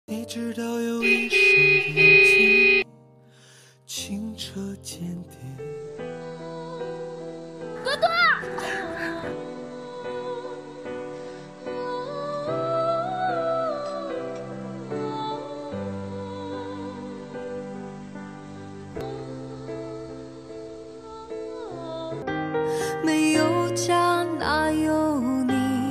你知道有一双眼睛清澈坚定。 多多， 没有家哪有你，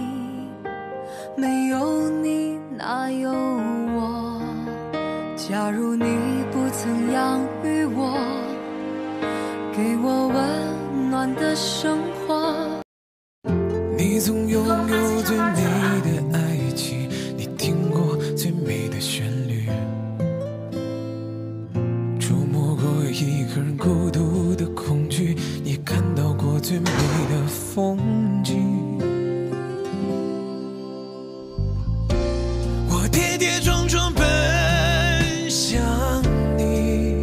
没有你哪有我。假如你不曾养育我，给我温暖的生活。 你总拥有最美的爱情，你听过最美的旋律，触摸过一个人孤独的恐惧，你看到过最美的风景。我跌跌撞撞奔向你，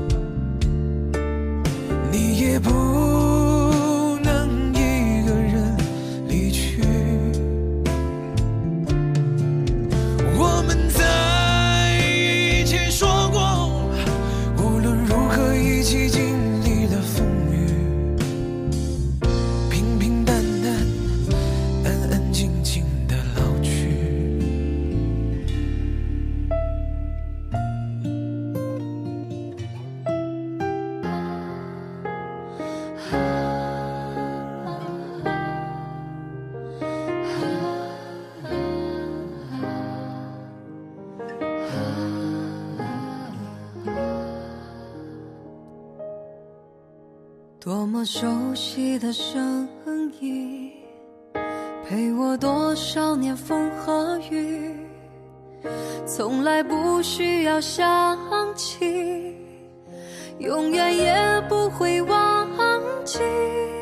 你也不能一个人离去。我们在一起说过，无论如何一起经历了风雨，平平淡淡，安安静静的老去。 多么熟悉的声音，陪我多少年风和雨，从来不需要想起，永远也不会忘记。